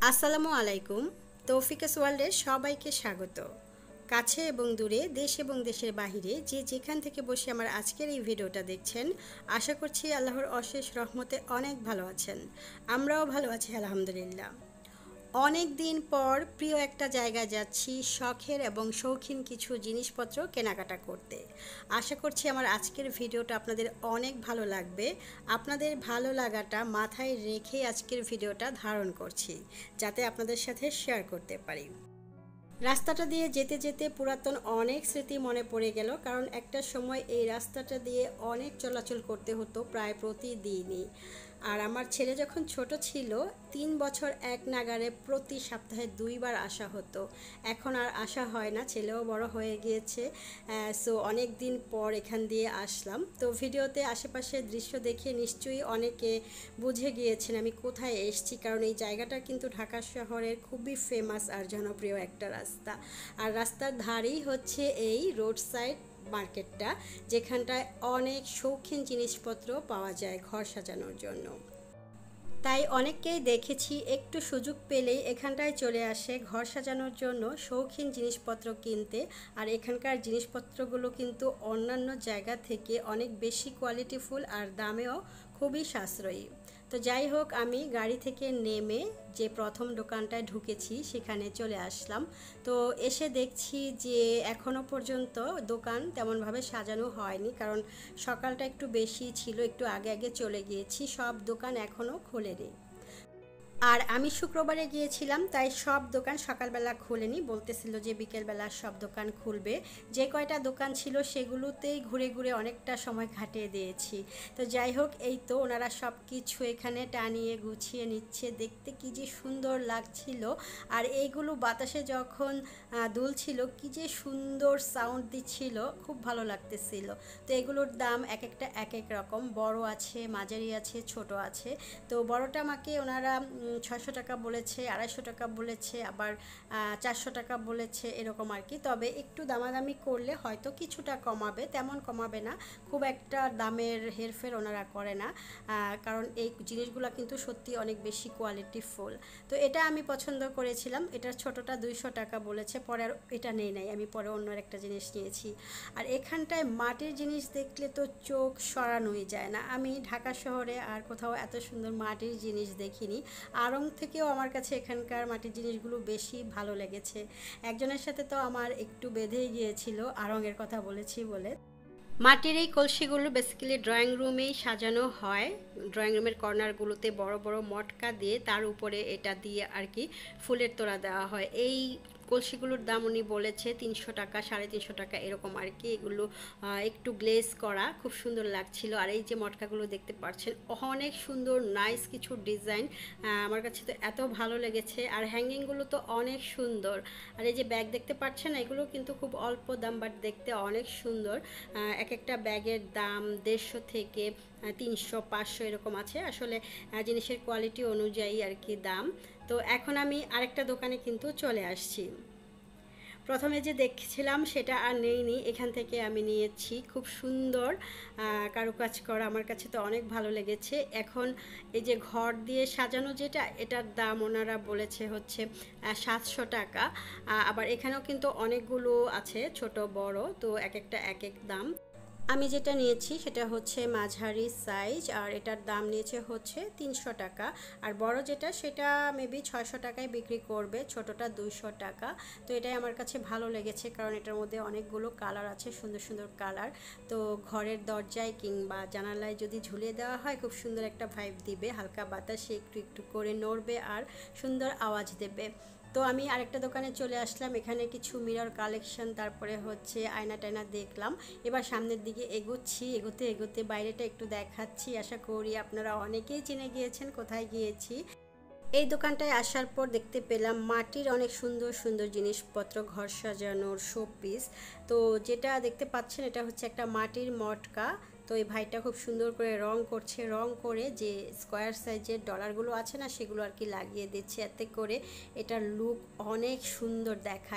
আসসালামু আলাইকুম। তৌফিকা ওয়ার্ল্ডে সবাইকে স্বাগত। কাছে এবং দূরে, দেশ এবং দেশের বাহিরে যে যেখান থেকে বসে আমার আজকের এই ভিডিওটা দেখছেন, আশা করছি আল্লাহর অশেষ রহমতে অনেক ভালো আছেন। আমরাও ভালো আছি আলহামদুলিল্লাহ। অনেক দিন পর প্রিয় একটা জায়গায় যাচ্ছি শখের এবং শৌখিন কিছু জিনিসপত্র কেনাকাটা করতে। আশা করছি আমার আজকের ভিডিওটা আপনাদের অনেক ভালো লাগবে। আপনাদের ভালো লাগাটা মাথায় রেখে আজকের ভিডিওটা ধারণ করছি, যাতে আপনাদের সাথে শেয়ার করতে পারি। রাস্তাটা দিয়ে যেতে যেতে পুরাতন অনেক স্মৃতি মনে পড়ে গেল, কারণ একটা সময় এই রাস্তাটা দিয়ে অনেক চলাচল করতে হতো প্রায় প্রতিদিনই। আর আমার ছেলে যখন ছোট ছিল, 3 বছর এক নাগারে প্রতি সপ্তাহে 2বার আসা হতো। এখন আর আসা হয় না, ছেলেও বড় হয়ে গিয়েছে। সো অনেক দিন পর এখান দিয়ে আসলাম। তো ভিডিওতে আশেপাশের দৃশ্য দেখে নিশ্চয়ই অনেকে বুঝে গিয়েছেন আমি কোথায় এসেছি, কারণ এই জায়গাটা কিন্তু ঢাকা শহরের খুবই ফেমাস আর জনপ্রিয় একটা রাস্তা। আর রাস্তার ধারেই হচ্ছে এই রোড সাইড মার্কেটটা, যেখানটায় অনেক শৌখিন জিনিসপত্র পাওয়া যায় ঘর সাজানোর জন্য। তাই অনেককেই দেখেছি একটু সুযোগ পেলেই এখানটায় চলে আসে ঘর সাজানোর জন্য শৌখিন জিনিসপত্র কিনতে। আর এখানকার জিনিসপত্রগুলো কিন্তু অন্যান্য জায়গা থেকে অনেক বেশি কোয়ালিটিফুল আর দামেও খুবই সাশ্রয়ী। তো যাই হোক, আমি গাড়ি থেকে নেমে যে প্রথম দোকানটায় ঢুকেছি সেখানে চলে আসলাম। তো এসে দেখছি যে এখনও পর্যন্ত দোকান তেমনভাবে সাজানো হয়নি, কারণ সকালটা একটু বেশি ছিল, একটু আগে আগে চলে গিয়েছি, সব দোকান এখনও খোলেনি। আর আমি শুক্রবারে গিয়েছিলাম, তাই সব দোকান সকালবেলা খোলেনি, বলতেছিল যে বিকেলবেলা সব দোকান খুলবে। যে কয়টা দোকান ছিল সেগুলোতেই ঘুরে ঘুরে অনেকটা সময় কাটিয়ে দিয়েছি। তো যাই হোক, এই তো ওনারা সব কিছু এখানে টানিয়ে গুছিয়ে নিচ্ছে, দেখতে কি যে সুন্দর লাগছিল। আর এইগুলো বাতাসে যখন দুলছিল কি যে সুন্দর সাউন্ড দিচ্ছিল, খুব ভালো লাগতেছিল। তো এগুলোর দাম এক একটা এক এক রকম, বড় আছে, মাঝারি আছে, ছোট আছে। তো বড়টা আমাকে ওনারা 600 টাকা বলেছে, 250 টাকা বলেছে, আবার 400 টাকা বলেছে, এরকম আর কি। তবে একটু দামাদামি করলে হয়তো কিছুটা কমাবে, তেমন কমাবে না, খুব একটা দামের হেরফের ওনারা করে না। কারণ এই জিনিসগুলো কিন্তু সত্যি অনেক বেশি কোয়ালিটিফুল। তো এটা আমি পছন্দ করেছিলাম, এটার ছোটটা 200 টাকা বলেছে, পরে আর এটা নেই নাই, আমি পরে অন্য একটা জিনিস নিয়েছি। আর এখানটায় মাটির জিনিস দেখলে তো চোখ সরানোই যায় না। আমি ঢাকা শহরে আর কোথাও এত সুন্দর মাটির জিনিস দেখিনি। আড়ং থেকেও আমার কাছে এখানকার মাটির জিনিসগুলো বেশি ভালো লেগেছে। একজনের সাথে তো আমার একটু বেঁধেই গিয়েছিল আড়ংয়ের কথা বলেছি বলে। মাটির এই কলসিগুলো বেসিক্যালি ড্রয়িং রুমেই সাজানো হয়। ড্রয়িং রুমের কর্নারগুলোতে বড় বড় মটকা দিয়ে তার উপরে এটা দিয়ে আর কি ফুলের তোড়া দেওয়া হয়। এই কলসিগুলোর দাম উনি বলেছে 300 টাকা, 350 টাকা এরকম আর কি। এগুলো একটু গ্লেজ করা, খুব সুন্দর লাগছিল। আর এই যে মটকাগুলো দেখতে পাচ্ছেন, অনেক সুন্দর নাইস কিছু ডিজাইন, আমার কাছে তো এত ভালো লেগেছে। আর হ্যাঙ্গিংগুলো তো অনেক সুন্দর। আর এই যে ব্যাগ দেখতে পাচ্ছেন, এগুলো কিন্তু খুব অল্প দাম, বাট দেখতে অনেক সুন্দর। এক একটা ব্যাগের দাম 150 থেকে 300, 500 এরকম আছে। আসলে জিনিসের কোয়ালিটি অনুযায়ী আর কি দাম। তো এখন আমি আরেকটা দোকানে কিন্তু চলে আসছি। প্রথমে যে দেখছিলাম সেটা আর নেইনি, এখান থেকে আমি নিয়েছি। খুব সুন্দর কারুকাজ করা, আমার কাছে তো অনেক ভালো লেগেছে। এখন এই যে ঘর দিয়ে সাজানো যেটা, এটার দাম ওনারা বলেছে হচ্ছে 700 টাকা। আবার এখানেও কিন্তু অনেকগুলো আছে, ছোট বড়, তো এক একটা এক এক দাম। আমি যেটা নিয়েছি সেটা হচ্ছে মাঝারি সাইজ, আর এটার দাম নিয়েছে হচ্ছে 300 টাকা। আর বড় যেটা সেটা মেবি 600 টাকায় বিক্রি করবে, ছোটটা 200 টাকা। তো এটাই আমার কাছে ভালো লেগেছে, কারণ এটার মধ্যে অনেকগুলো কালার আছে, সুন্দর সুন্দর কালার। তো ঘরের দরজায় কিংবা জানালায় যদি ঝুলিয়ে দেওয়া হয়, খুব সুন্দর একটা ভাইব দিবে, হালকা বাতাসে একটু একটু করে নড়বে আর সুন্দর আওয়াজ দেবে। তো আমি আরেকটা দোকানে চলে আসলাম, এখানে কিছু মিরর কালেকশন, তারপরে হচ্ছে আয়না টায়না দেখলাম। এবার সামনের দিকে এগোচ্ছি, এগোতে এগোতে বাইরেটা একটু দেখাচ্ছি। আশা করি আপনারা অনেকেই চিনে গিয়েছেন কোথায় গিয়েছি। এই দোকানটায় আসার পর দেখতে পেলাম মাটির অনেক সুন্দর সুন্দর জিনিসপত্র, ঘর সাজানোর শোপিস। তো যেটা দেখতে পাচ্ছেন এটা হচ্ছে একটা মাটির মটকা। তো এই ভাইটা খুব সুন্দর করে রং করছে, রং করে যে স্কোয়ার সাইজের ডলারগুলো আছে না, সেগুলো আর কি লাগিয়ে দিচ্ছে, এতে করে এটার লুক অনেক সুন্দর দেখায়।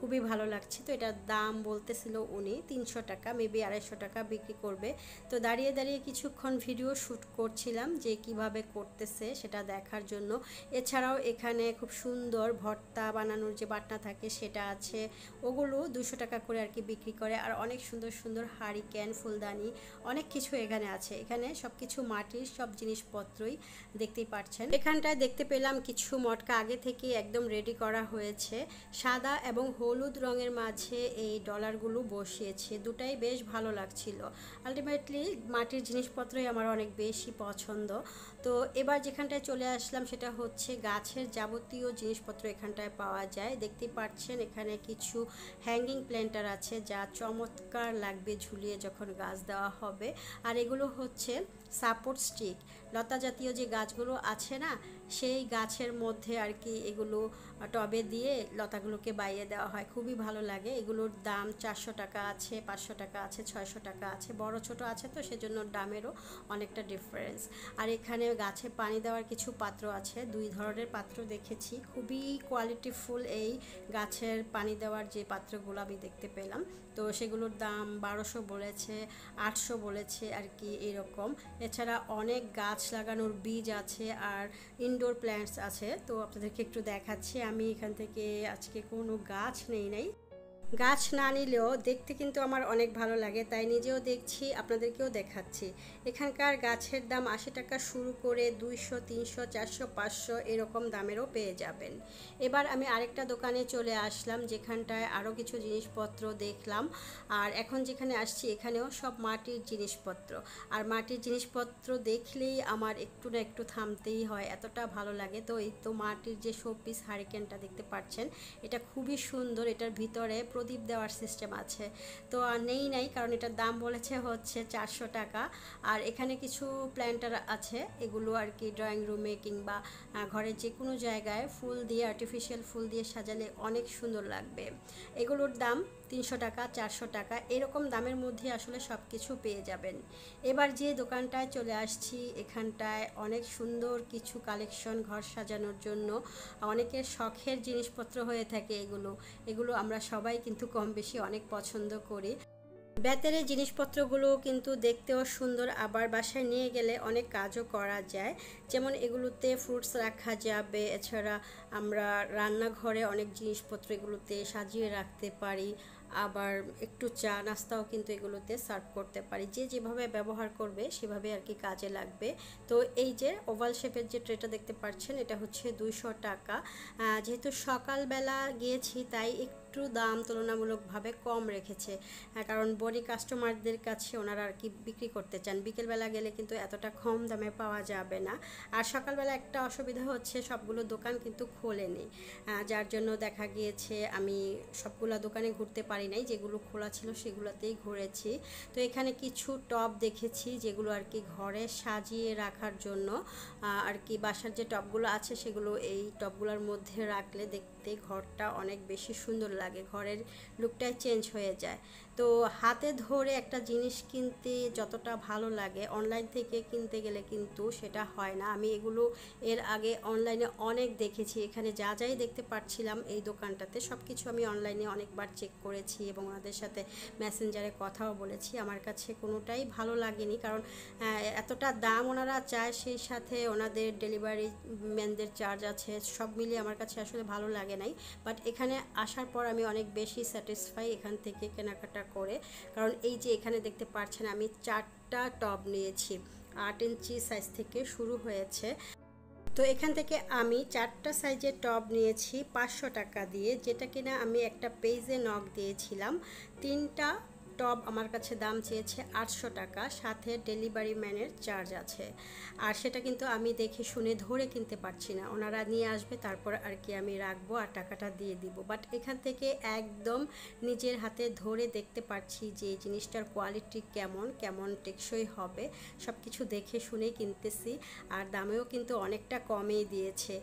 খুবই ভালো লাগছে। তো এটার দাম বলতেছিল উনি 300 টাকা, মেবি 250 টাকা বিক্রি করবে। তো দাঁড়িয়ে দাঁড়িয়ে কিছুক্ষণ ভিডিও শ্যুট করছিলাম যে কিভাবে করতেছে সেটা দেখার জন্য। এছাড়াও এখানে খুব সুন্দর ভর্তা বানানোর যে বাটনা থাকে সেটা আছে, ওগুলো 200 টাকা করে আর কি বিক্রি করে। আর অনেক সুন্দর সুন্দর হারিকেন, ফুলদানি, অনেক কিছু এখানে আছে। এখানে সব কিছু মাটির সব জিনিসপত্রই দেখতেই পাচ্ছেন। এখানটায় দেখতে পেলাম কিছু মটকা আগে থেকে একদম রেডি করা হয়েছে, সাদা এবং হলুদ রঙের মাঝে এই ডলারগুলো বসিয়েছে, দুটাই বেশ ভালো লাগছিল। আলটিমেটলি মাটির জিনিসপত্রই আমার অনেক বেশি পছন্দ। তো এবার যেখানটায় চলে আসলাম সেটা হচ্ছে গাছের যাবতীয় জিনিসপত্র এখানটায় পাওয়া যায়। দেখতেই পাচ্ছেন এখানে কিছু হ্যাঙ্গিং প্ল্যান্টার আছে যা চমৎকার লাগবে ঝুলিয়ে যখন গাছ দেওয়া হবে। আর এগুলো হচ্ছে সাপোর্ট স্টিক, লতা জাতীয় যে গাছগুলো আছে না, সেই গাছের মধ্যে আর কি এগুলো টবে দিয়ে লতাগুলোকে বাইয়ে দেওয়া হয়, খুবই ভালো লাগে। এগুলোর দাম 400 টাকা আছে, 500 টাকা আছে, 600 টাকা আছে, বড় ছোট আছে, তো সেজন্য দামেরও অনেকটা ডিফারেন্স। আর এখানে গাছে পানি দেওয়ার কিছু পাত্র আছে, 2 ধরনের পাত্র দেখেছি, খুবই কোয়ালিটিফুল এই গাছের পানি দেওয়ার যে পাত্রগুলো আমি দেখতে পেলাম। তো সেগুলোর দাম 1200 বলেছে, 800 বলেছে আর কি এরকম। এছাড়া অনেক গাছ লাগানোর বীজ আছে আর ইনডোর প্ল্যান্টস আছে। তো আপনাদেরকে একটু দেখাচ্ছি, আমি এখান থেকে আজকে কোনো গাছ নেই নাই। গাছ না নিলেও দেখতে কিন্তু আমার অনেক ভালো লাগে, তাই নিজেও দেখছি, আপনাদেরকেও দেখাচ্ছি। এখানকার গাছের দাম 80 টাকা শুরু করে 200, 300, 400, 500 এরকম দামেরও পেয়ে যাবেন। এবার আমি আরেকটা দোকানে চলে আসলাম যেখানটায় আরও কিছু জিনিসপত্র দেখলাম। আর এখন যেখানে আসছি এখানেও সব মাটির জিনিসপত্র। আর মাটির জিনিসপত্র দেখলেই আমার একটু না একটু থামতেই হয়, এতটা ভালো লাগে। তো এই তো মাটির যে শোপিস হারিকেনটা দেখতে পাচ্ছেন, এটা খুবই সুন্দর। এটার ভিতরে প্রদীপ দেওয়ার সিস্টেম আছে, তো নেই নাই কারণ এটার দাম বলেছে হচ্ছে 400 টাকা। আর এখানে কিছু প্ল্যান্টার আছে, এগুলো আর কি ড্রয়িং রুমে কিংবা ঘরের যে কোনো জায়গায় ফুল দিয়ে, আর্টিফিশিয়াল ফুল দিয়ে সাজালে অনেক সুন্দর লাগবে। এগুলোর দাম 300 টাকা, 400 টাকা এরকম দামের মধ্যে আসলে সব কিছু পেয়ে যাবেন। এবার যে দোকানটায় চলে আসছি এখানটায় অনেক সুন্দর কিছু কালেকশন ঘর সাজানোর জন্য, অনেকের শখের জিনিসপত্র হয়ে থাকে এগুলো আমরা সবাই কিন্তু কম বেশি অনেক পছন্দ করি। বেতের জিনিসপত্রগুলো কিন্তু দেখতেও সুন্দর, আবার বাসায় নিয়ে গেলে অনেক কাজও করা যায়। যেমন এগুলোতে ফ্রুটস রাখা যাবে, এছাড়া আমরা রান্নাঘরে অনেক জিনিসপত্র এগুলোতে সাজিয়ে রাখতে পারি, আবার একটু চা নাস্তাও কিন্তু এগুলোতে সার্ভ করতে পারি। যে যেভাবে ব্যবহার করবে সেভাবে আর কি কাজে লাগবে। তো এই যে ওভাল শেপের যে ট্রেটা দেখতে পাচ্ছেন এটা হচ্ছে 200 টাকা। যেহেতু সকালবেলা গিয়েছি তাই একটু দাম তুলনামূলকভাবে কম রেখেছে, কারণ বড়ি কাস্টমারদের কাছে ওনারা আর কি বিক্রি করতে চান। বিকেলবেলা গেলে কিন্তু এতটা কম দামে পাওয়া যাবে না। আর সকালবেলা একটা অসুবিধা হচ্ছে, সবগুলো দোকান কিন্তু খোলেনি, যার জন্য দেখা গিয়েছে আমি সবগুলো দোকানে ঘুরতে পারি নাই, যেগুলো খোলা ছিল সেগুলোতেই ঘুরেছি। তো এখানে কিছু টব দেখেছি যেগুলো আর কি ঘরে সাজিয়ে রাখার জন্য আর কি, বাসার যে টবগুলো আছে সেগুলো এই টবগুলোর মধ্যে রাখলে দেখতে ঘরটা অনেক বেশি সুন্দর লাগে, ঘরের লুকটাই চেঞ্জ হয়ে যায়। তো হাতে ধরে একটা জিনিস কিনতে যতটা ভালো লাগে অনলাইন থেকে কিনতে গেলে কিন্তু সেটা হয় না। আমি এগুলো এর আগে অনলাইনে অনেক দেখেছি, এখানে যা যাই দেখতে পাচ্ছিলাম এই দোকানটাতে সব কিছু আমি অনলাইনে অনেকবার চেক করেছি এবং ওনাদের সাথে মেসেঞ্জারে কথাও বলেছি। আমার কাছে কোনোটাই ভালো লাগেনি, কারণ এতটা দাম ওনারা চায়, সেই সাথে ওনাদের ডেলিভারি ম্যানদের চার্জ আছে, সব মিলিয়ে আমার কাছে আসলে ভালো লাগে নাই। বাট এখানে আসার পর আমি অনেক বেশি স্যাটিসফাই এখান থেকে কেনাকাটা করে, কারণ এই যে এখানে দেখতে পাচ্ছেন আমি 4টা টব নিয়েছি, 8 ইঞ্চি সাইজ থেকে শুরু হয়েছে। তো এখান থেকে আমি 4টা সাইজের টব নিয়েছি 500 টাকা দিয়ে, যেটা কিনা আমি একটা পেজে নক দিয়েছিলাম। 3টা টব আমার কাছে দাম চেয়েছে 800 টাকা, সাথে ডেলিভারি ম্যানের চার্জ আছে। আর সেটা কিন্তু আমি দেখে শুনে ধরে কিনতে পারছি না, ওনারা নিয়ে আসবে তারপর আর কি আমি রাখবো আর টাকাটা দিয়ে দিব। বাট এখান থেকে একদম নিজের হাতে ধরে দেখতে পাচ্ছি যে এই জিনিসটার কোয়ালিটি কেমন, কেমন টেকসই হবে, সব কিছু দেখে শুনে কিনতেছি। আর দামেও কিন্তু অনেকটা কমেই দিয়েছে।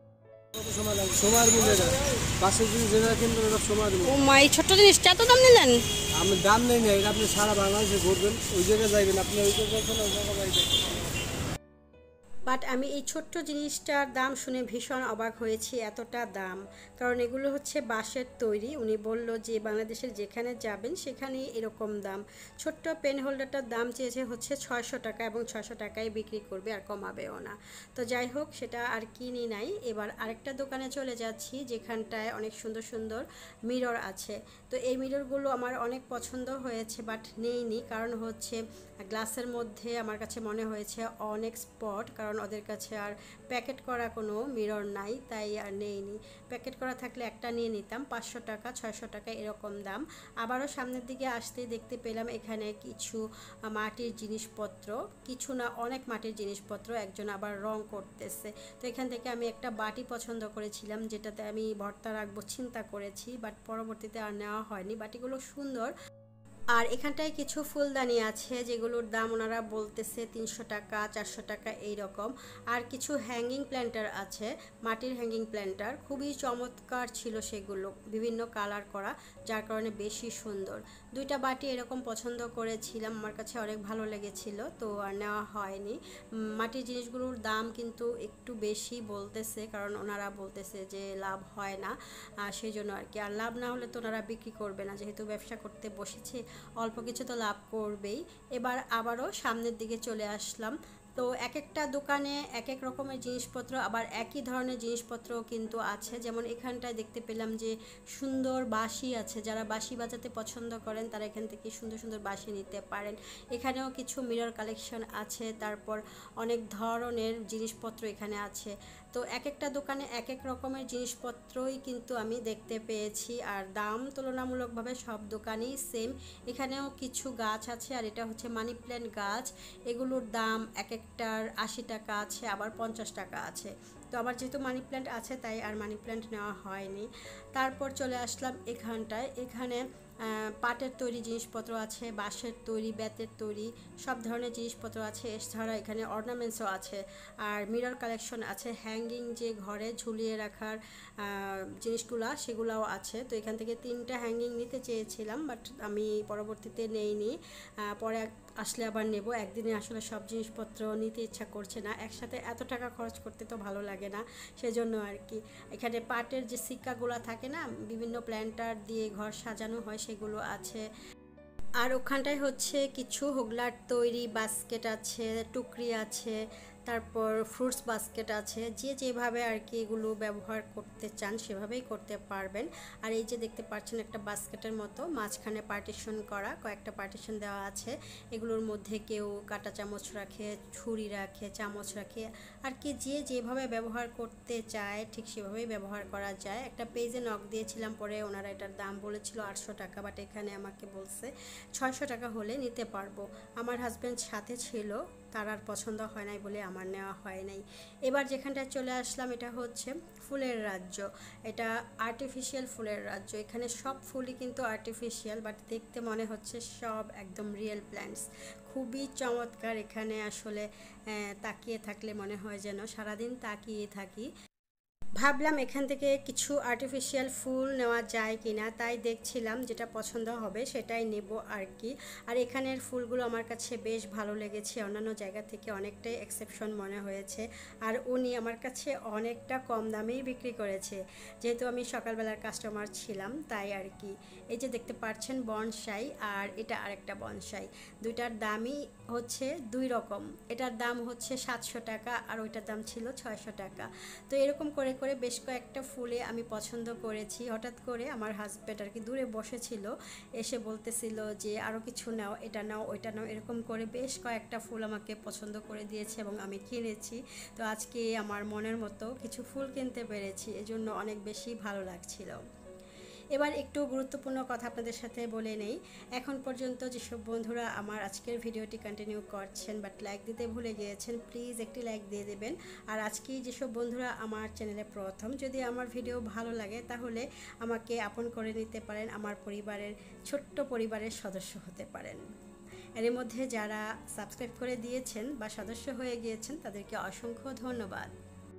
ছোট্ট জিনিসটা এত দাম নিলেন? আমি দাম নেই না, আপনি সারা বাংলাদেশে ঘুরবেন, ওই জায়গায় যাইবেন, আপনি ওই জায়গায় বাট আমি এই ছোট্ট জিনিসটার দাম শুনে ভীষণ অবাক হয়েছি, এতটা দাম। কারণ এগুলো হচ্ছে বাঁশের তৈরি। উনি বলল যে বাংলাদেশের যেখানে যাবেন সেখানেই এরকম দাম। ছোট্ট পেন হোল্ডারটার দাম চেয়েছে হচ্ছে 600 টাকা, এবং 600 টাকায় বিক্রি করবে, আর কমাবেও না। তো যাই হোক, সেটা আর কিনি নাই। এবার আরেকটা দোকানে চলে যাচ্ছি যেখানটায় অনেক সুন্দর সুন্দর মিরর আছে। তো এই মিররগুলো আমার অনেক পছন্দ হয়েছে, বাট নেইনি। কারণ হচ্ছে গ্লাসের মধ্যে আমার কাছে মনে হয়েছে অনেক স্পট, কারণ ওদের কাছে আর প্যাকেট করা কোনো মিরর নাই, তাই আর নেইনি। প্যাকেট করা থাকলে একটা নিয়ে নিতাম। 500 টাকা 600 টাকা এরকম দাম। আবারও সামনের দিকে আসতেই দেখতে পেলাম এখানে কিছু মাটির জিনিসপত্র, কিছু না অনেক মাটির জিনিসপত্র, একজন আবার রং করতেছে। তো এখান থেকে আমি একটা বাটি পছন্দ করেছিলাম, যেটাতে আমি ভর্তা রাখবো চিন্তা করেছি, বাট পরবর্তীতে আর নেওয়া হয়নি। বাটিগুলো সুন্দর। আর এখানটায় কিছু ফুলদানি আছে যেগুলোর দাম ওনারা বলতেছে 300 টাকা 400 টাকা এই রকম। আর কিছু হ্যাঙ্গিং প্ল্যান্টার আছে, মাটির হ্যাঙ্গিং প্ল্যান্টার, খুবই চমৎকার ছিল সেগুলো, বিভিন্ন কালার করা, যার কারণে বেশি সুন্দর। দুইটা বাটি এরকম পছন্দ করেছিলাম, আমার কাছে অনেক ভালো লেগেছিল, তো আর নেওয়া হয়নি। মাটির জিনিসগুলোর দাম কিন্তু একটু বেশি বলতেছে, কারণ ওনারা বলতেছে যে লাভ হয় না, সেই জন্য আর কি। আর লাভ না হলে তো ওনারা বিক্রি করবে না, যেহেতু ব্যবসা করতে বসেছে অল্প কিছু তো লাভ করবেই। এবার আবারও সামনের দিকে চলে আসলাম। তো এক একটা দোকানে এক এক রকমের জিনিসপত্র, আবার একই ধরনের জিনিসপত্রও কিন্তু আছে। যেমন এখানটায় দেখতে পেলাম যে সুন্দর বাঁশি আছে, যারা বাঁশি বাজাতে পছন্দ করেন তারা এখান থেকে সুন্দর সুন্দর বাঁশি নিতে পারেন। এখানেও কিছু মিরর কালেকশন আছে, তারপর অনেক ধরনের জিনিসপত্র এখানে আছে। তো এক একটা দোকানে এক এক রকমের জিনিসপত্রই কিন্তু আমি দেখতে পেয়েছি, আর দাম তুলনামূলকভাবে সব দোকানেই সেম। এখানেও কিছু গাছ আছে, আর এটা হচ্ছে মানি প্ল্যান্ট গাছ। এগুলোর দাম এক একটার 80 টাকা আছে, আবার 50 টাকা আছে। তো আমার যেহেতু মানি প্ল্যান্ট আছে তাই আর মানি প্ল্যান্ট নেওয়া হয়নি। তারপর চলে আসলাম এখানটায়। এখানে পাটের তৈরি জিনিসপত্র আছে, বাঁশের তৈরি, বেতের তৈরি, সব ধরনের জিনিসপত্র আছে। এছাড়া এখানে অর্নামেন্টসও আছে, আর মিরর কালেকশন আছে, হ্যাঙ্গিং যে ঘরে ঝুলিয়ে রাখার জিনিসগুলো সেগুলোও আছে। তো এখান থেকে 3টা হ্যাঙ্গিং নিতে চেয়েছিলাম, বাট আমি পরবর্তীতে নেইনি, পরে আসলে আবার নেব। একদিনে আসলে সব জিনিসপত্র নিতে ইচ্ছা করছে না, একসাথে এত টাকা খরচ করতে তো ভালো লাগে না, সেজন্য আর কি। এখানে পাটের যে সিক্কাগুলো থাকে না, বিভিন্ন প্ল্যান্টার দিয়ে ঘর সাজানো হয়, সেগুলো আছে। আর ওখানটায় হচ্ছে কিছু হোগলার তৈরি বাস্কেট আছে, টুকরি আছে, তারপর ফ্রুটস বাস্কেট আছে। যে যেভাবে আর কি এগুলো ব্যবহার করতে চান সেভাবেই করতে পারবেন। আর এই যে দেখতে পাচ্ছেন একটা বাস্কেটের মতো, মাঝখানে পার্টিশন করা, কয়েকটা পার্টিশন দেওয়া আছে। এগুলোর মধ্যে কেউ কাঁটা চামচ রাখে, ছুরি রাখে, চামচ রাখে, আর কি যে যেভাবে ব্যবহার করতে চায় ঠিক সেভাবেই ব্যবহার করা যায়। একটা পেজে নক দিয়েছিলাম, পরে ওনারা এটার দাম বলেছিল 800 টাকা, বাট এখানে আমাকে বলছে 600 টাকা হলে নিতে পারবো। আমার হাজব্যান্ড সাথে ছিল, তার আর পছন্দ হয় নাই বলে আমার নেওয়া হয় নাই। এবার যেখানটায় চলে আসলাম এটা হচ্ছে ফুলের রাজ্য। এটা আর্টিফিশিয়াল ফুলের রাজ্য। এখানে সব ফুলই কিন্তু আর্টিফিশিয়াল, বাট দেখতে মনে হচ্ছে সব একদম রিয়েল প্ল্যান্টস। খুবই চমৎকার। এখানে আসলে তাকিয়ে থাকলে মনে হয় যেন সারাদিন তাকিয়ে থাকি। ভাবলাম এখান থেকে কিছু আর্টিফিশিয়াল ফুল নেওয়া যায় কিনা, তাই দেখছিলাম যেটা পছন্দ হবে সেটাই নেব আর কি। আর এখানের ফুলগুলো আমার কাছে বেশ ভালো লেগেছে, অন্যান্য জায়গা থেকে অনেকটাই এক্সেপশন মনে হয়েছে। আর উনি আমার কাছে অনেকটা কম দামেই বিক্রি করেছে, যেহেতু আমি সকালবেলার কাস্টমার ছিলাম তাই আর কি। এই যে দেখতে পাচ্ছেন বনসাই, আর এটা আরেকটা বনসাই, দুইটার দামই হচ্ছে দুই রকম। এটার দাম হচ্ছে 700 টাকা, আর ওইটার দাম ছিল 600 টাকা। তো এরকম করে করে বেশ কয়েকটা ফুলে আমি পছন্দ করেছি। হঠাৎ করে আমার হাজব্যান্ড আর কি দূরে বসেছিল, এসে বলতেছিল যে আরও কিছু নাও, এটা নাও, ওইটা নাও, এরকম করে বেশ কয়েকটা ফুল আমাকে পছন্দ করে দিয়েছে এবং আমি কিনেছি। তো আজকে আমার মনের মতো কিছু ফুল কিনতে পেরেছি, এজন্য অনেক বেশি ভালো লাগছিল। এবার একটু গুরুত্বপূর্ণ কথা আপনাদের সাথে বলে নেই। এখন পর্যন্ত যেসব বন্ধুরা আমার আজকের ভিডিওটি কন্টিনিউ করছেন বাট লাইক দিতে ভুলে গিয়েছেন, প্লিজ একটি লাইক দিয়ে দেবেন। আর আজকে যেসব বন্ধুরা আমার চ্যানেলে প্রথম, যদি আমার ভিডিও ভালো লাগে তাহলে আমাকে আপন করে নিতে পারেন, আমার পরিবারের ছোট্ট পরিবারের সদস্য হতে পারেন। এর মধ্যে যারা সাবস্ক্রাইব করে দিয়েছেন বা সদস্য হয়ে গিয়েছেন তাদেরকে অসংখ্য ধন্যবাদ।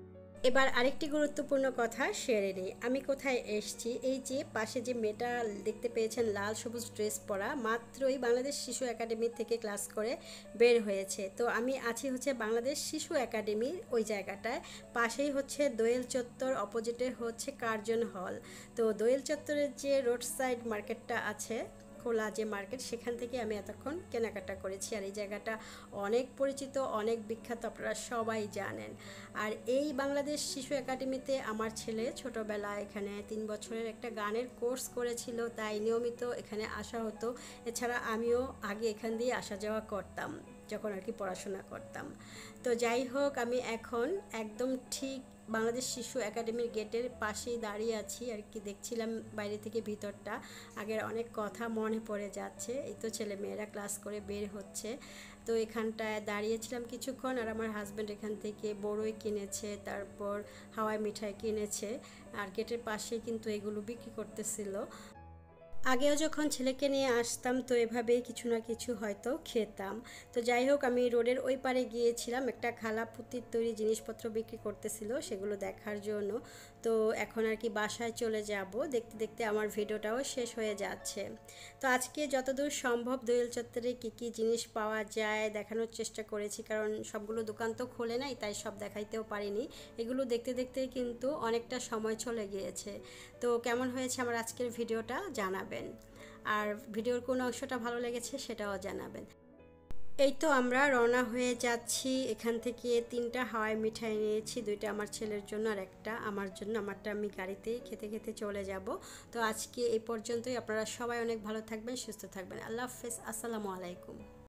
এবার আরেকটি গুরুত্বপূর্ণ কথা সেরে নিই। আমি কোথায় এসেছি, এই যে পাশে যে মেয়েটা দেখতে পেয়েছেন লাল সবুজ ড্রেস পরা, মাত্রই বাংলাদেশ শিশু একাডেমি থেকে ক্লাস করে বের হয়েছে। তো আমি আছি হচ্ছে বাংলাদেশ শিশু একাডেমির ওই জায়গাটায়, পাশেই হচ্ছে দোয়েল চত্বর, অপোজিটে হচ্ছে কার্জন হল। তো দোয়েল চত্বরের যে রোড সাইড মার্কেটটা আছে, খোলা যে মার্কেট, সেখান থেকে আমি এতক্ষণ কেনাকাটা করেছি। আর এই জায়গাটা অনেক পরিচিত, অনেক বিখ্যাত, আপনারা সবাই জানেন। আর এই বাংলাদেশ শিশু একাডেমিতে আমার ছেলে ছোটোবেলায় এখানে 3 বছরের একটা গানের কোর্স করেছিল, তাই নিয়মিত এখানে আসা হতো। এছাড়া আমিও আগে এখান দিয়ে আসা যাওয়া করতাম যখন আর কি পড়াশোনা করতাম। তো যাই হোক, আমি এখন একদম ঠিক বাংলাদেশ শিশু একাডেমির গেটের পাশেই দাঁড়িয়ে আছি আর কি, দেখছিলাম বাইরে থেকে ভিতরটা। আগের অনেক কথা মনে পড়ে যাচ্ছে। এই তো ছেলে মেয়েরা ক্লাস করে বের হচ্ছে। তো এখানটায় দাঁড়িয়েছিলাম কিছুক্ষণ, আর আমার হাজব্যান্ড এখান থেকে বড়ই কিনেছে, তারপর হাওয়াই মিঠাই কিনেছে। আর গেটের পাশে কিন্তু এগুলো বিক্রি করতেছিল। আগেও যখন ছেলেকে নিয়ে আসতাম তো এভাবেই কিছু না কিছু হয়তো খেতাম। তো যাই হোক, আমি রোডের ওই পারে গিয়েছিলাম, একটা খালা পুতির তৈরি জিনিসপত্র বিক্রি করতেছিল, সেগুলো দেখার জন্য। তো এখন আর কি বাসায় চলে যাব, দেখতে দেখতে আমার ভিডিওটাও শেষ হয়ে যাচ্ছে। তো আজকে যতদূর সম্ভব দোয়েল চত্বরে কী কী জিনিস পাওয়া যায় দেখানোর চেষ্টা করেছি, কারণ সবগুলো দোকান তো খোলে নাই, তাই সব দেখাইতেও পারিনি। এগুলো দেখতে দেখতে কিন্তু অনেকটা সময় চলে গিয়েছে। তো কেমন হয়েছে আমার আজকের ভিডিওটা জানাবেন, আর ভিডিওর কোন অংশটা ভালো লেগেছে সেটাও জানাবেন। এই তো আমরা রওনা হয়ে যাচ্ছি। এখান থেকে 3টা হাওয়াই মিঠাই নিয়েছি, 2টা আমার ছেলের জন্য আর একটা আমার জন্য। আমারটা আমি গাড়িতেই খেতে খেতে চলে যাব। তো আজকে এই পর্যন্তই। আপনারা সবাই অনেক ভালো থাকবেন, সুস্থ থাকবেন। আল্লাহ হাফেজ, আসসালামু আলাইকুম।